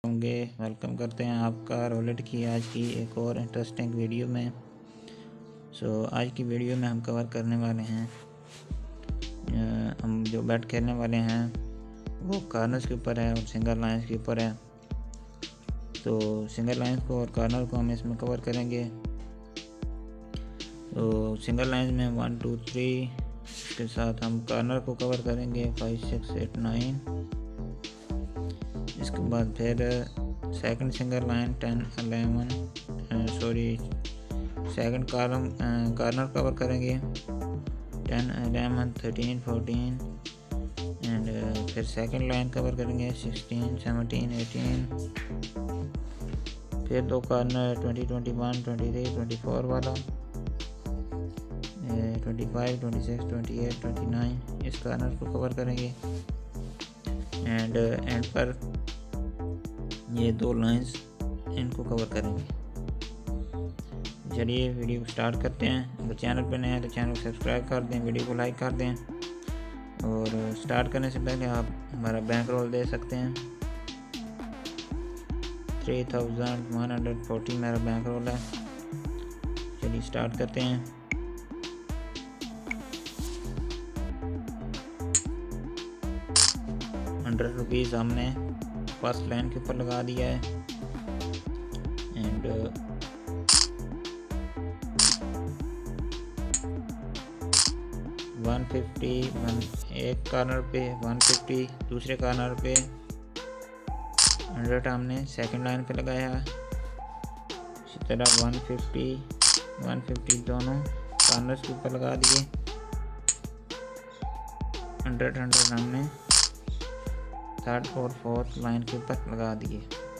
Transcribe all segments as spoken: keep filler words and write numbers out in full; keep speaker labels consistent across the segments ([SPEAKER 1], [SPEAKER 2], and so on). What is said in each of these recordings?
[SPEAKER 1] होंगे। वेलकम करते हैं आपका रोलेट की आज की एक और इंटरेस्टिंग वीडियो में। सो so, आज की वीडियो में हम कवर करने वाले हैं हम जो बैट खेलने वाले हैं वो कॉर्नर्स के ऊपर है और सिंगल लाइंस के ऊपर है। तो सिंगल लाइंस को और कॉर्नर को हम इसमें कवर करेंगे। तो सिंगल लाइंस में वन टू थ्री के साथ हम कॉर्नर को कवर करेंगे फाइव सिक्स एट नाइन। इसके बाद फिर second single line ten eleven sorry second column corner cover करेंगे ten eleven thirteen fourteen and फिर सेकंड लाइन कवर करेंगे सिक्सटीन सेवनटीन एटीन। फिर दो corner twenty twenty one twenty three twenty four वाला twenty five twenty six twenty eight twenty nine इस corner को cover करेंगे and and पर ये दो लाइंस इनको कवर करेंगे। चलिए वीडियो को स्टार्ट करते हैं। अगर चैनल पर नए हैं तो चैनल को सब्सक्राइब कर दें, वीडियो को लाइक कर दें और स्टार्ट करने से पहले आप हमारा बैंक रोल दे सकते हैं। Three thousand one hundred forty मेरा बैंक रोल है। चलिए स्टार्ट करते हैं। हंड्रेड रुपीज़ हमने फर्स्ट लाइन के ऊपर लगा दिया है एंड वन फिफ्टी वन एक कॉर्नर पे वन फिफ्टी दूसरे कॉर्नर पे हंड्रेड हमने सेकंड लाइन पे लगाया। इसी तरह वन फिफ्टी वन फिफ्टी दोनों कॉर्नर्स के ऊपर लगा दिए। हंड्रेड हंड्रेड हमने थर्ड और फोर्थ लाइन के ऊपर लगा दिए।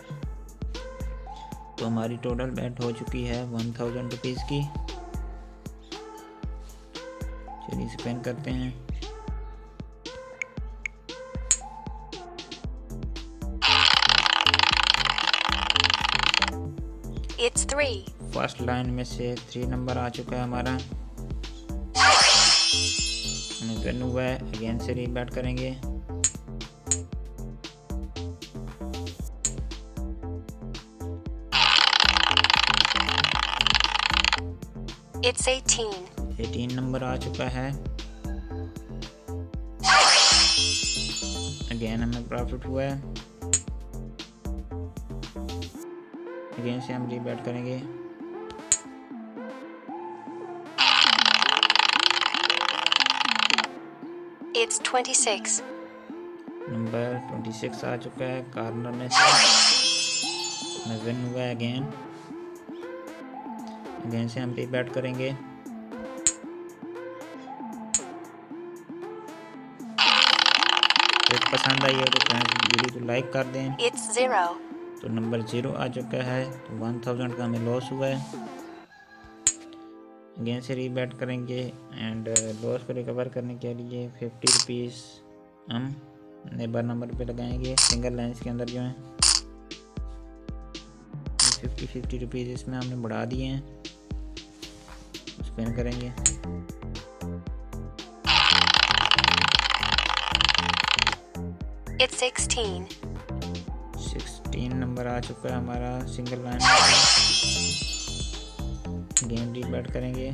[SPEAKER 1] तो हमारी टोटल बेट हो चुकी है वन थाउजेंड रुपीज़ की। चलिए स्पेन करते हैं।
[SPEAKER 2] It's three.
[SPEAKER 1] फर्स्ट लाइन में से थ्री नंबर आ चुका है हमारा। हमें विन हुआ है। अगेन से रीबैट करेंगे।
[SPEAKER 2] It's eighteen.
[SPEAKER 1] एटीन नंबर आ चुका है। अगेन हमें प्रॉफिट हुआ है। अगेन से हम रीबैट करेंगे।
[SPEAKER 2] It's twenty-six.
[SPEAKER 1] Number twenty six आ चुका है कॉर्नर में से। हमें विन हुआ है अगेन। अगेन से हम रीबैट करेंगे। तो पसंद आई हो तो फ्रेंड्स वीडियो को लाइक कर दें।
[SPEAKER 2] It's zero.
[SPEAKER 1] तो नंबर ज़ीरो आ चुका है। तो वन थाउजेंड का हमें लॉस हुआ है। अगेन से रीबैट करेंगे एंड लॉस को रिकवर करने के लिए फिफ्टी रुपीज़ हम नेबर नंबर पे लगाएंगे सिंगल लाइन्स के अंदर जो है। फिफ्टी फिफ्टी रुपीज़ इसमें हमने बढ़ा दिए हैं। स्पेन करेंगे।
[SPEAKER 2] It's sixteen.
[SPEAKER 1] सिक्सटीन नंबर आ चुका है हमारा सिंगल लाइन। गेम रीबैट करेंगे।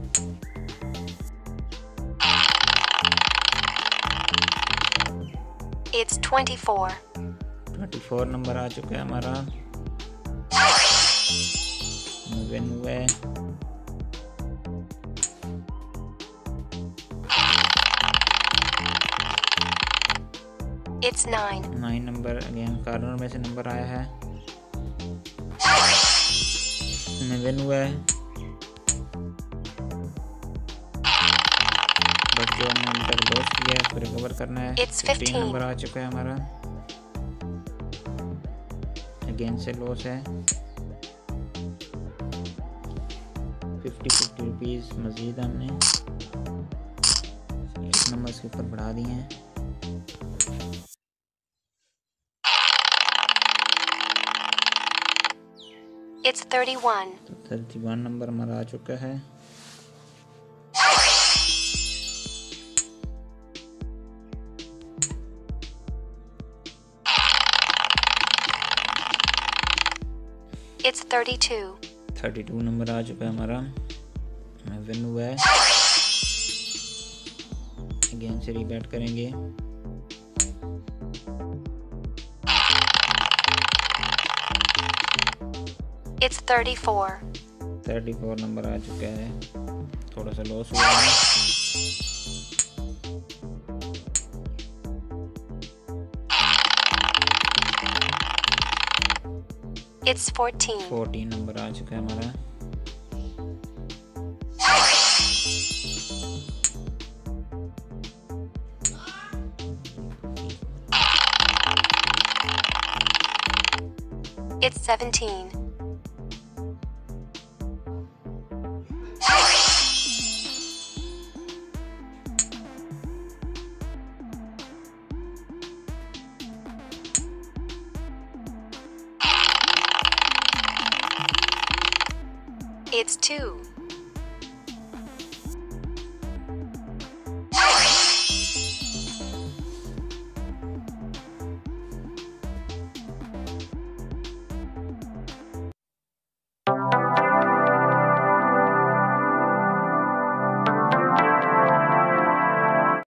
[SPEAKER 2] It's twenty-four.
[SPEAKER 1] Twenty four number आ चुका है हमारा। विन हुआ है।
[SPEAKER 2] It's nine.
[SPEAKER 1] Nine number again corner में से नंबर आया है। हमें विन हुआ है। बस जो हमने अभी तक लॉस किया है उसको रिकवर करना है।
[SPEAKER 2] It's
[SPEAKER 1] fifteen
[SPEAKER 2] fifteen.
[SPEAKER 1] नंबर आ चुका है हमारा। अगेन से लॉस है। फिफ्टी फिफ्टी रुपीज़ मज़ीद हमने एक नंबर के ऊपर बढ़ा दिए हैं।
[SPEAKER 2] It's thirty-one.
[SPEAKER 1] तो थर्टी वन नंबर हमारा आ चुका है।
[SPEAKER 2] It's thirty-two.
[SPEAKER 1] Thirty two number आ चुका है हमारा, विन हुआ है। अगेन से रीबैट करेंगे।
[SPEAKER 2] It's thirty-four.
[SPEAKER 1] Thirty four number आ चुका है, थोड़ा सा लॉस हुआ है।
[SPEAKER 2] It's fourteen.
[SPEAKER 1] फोर्टीन नंबर आ चुका है हमारा।
[SPEAKER 2] It's seventeen. It's two.